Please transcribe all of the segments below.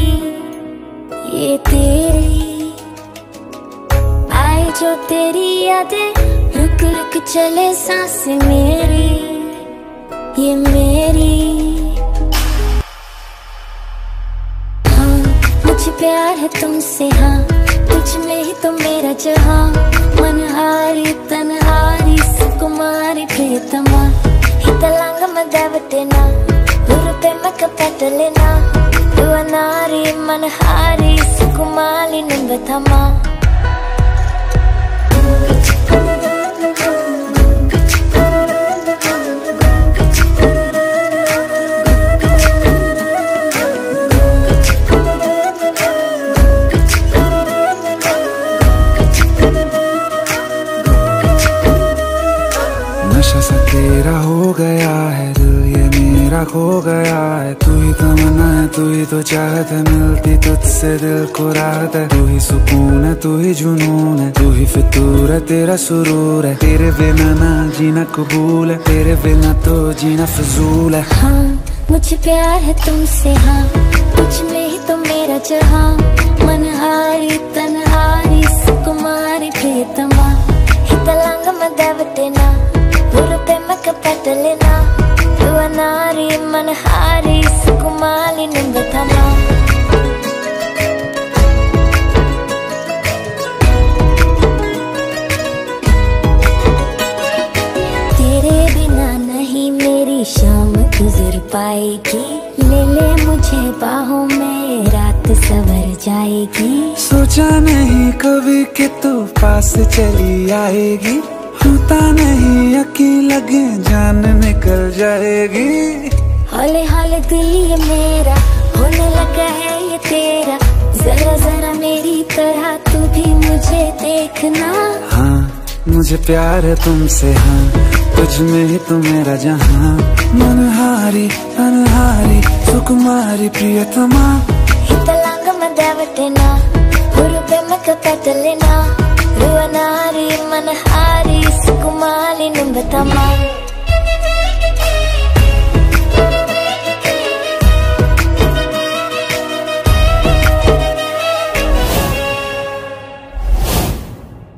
ये तेरी आए जो तेरी यादें, रुक रुक चले सांसें मेरी, ये मेरी। हाँ मुझे प्यार है तुमसे, हाँ तुझ में ही तो मेरा जहाँ, मनहारी तनहारी सुकुमारी प्रियतमा, हितलांग मदावटेना नुरुपे मकपटलेना, दुवनारी मनहारी सुकुमारी निंबथमा। नशा सा तेरा हो गया है दिल ये मेरा खो गया है, तू ही तमन्ना है तू ही तो चाहत है, मिलती तुझसे दिल को राहत है, तू ही सुकून है तू ही जुनून है, तू ही फितूर है तेरा सुरूर है, तेरे बिना ना जीना कबूल है, तेरे बिना तो जीना फजूल है। हाँ मुझे प्यार है तुमसे, हाँ तुझ में ही तो मेरा जहाँ, मनहारी तनहारी सुकुमारी प्रियतमा, हितलांग मदावटेना नुरुपे मकपटलेना, दुवनारी मनहारी सुकुमारी निंबथमा। तेरे बिना नहीं मेरी शाम गुजर पाएगी, ले ले मुझे बाहों में रात सवर जाएगी। सोचा नहीं कभी कि तू पास चली आएगी, होता नहीं यकीन लगे जान निकल जाएगी। हौले हौले दिल ये मेरा होने लगा है ये तेरा, जरा जरा मेरी तरह तू भी मुझे देखना। हाँ मुझे प्यार है तुमसे, हाँ तुझ में ही तो मेरा जहाँ, मनहारी अनहारी सुकुमारी प्रियतमा, हितलांग मदावटेना नुरुपे मकपटलेना, दुवनारी मनहारी सुकुमारी निंबथमा।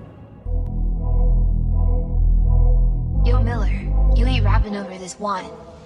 Yo, Miller, you ain't rapping over this one.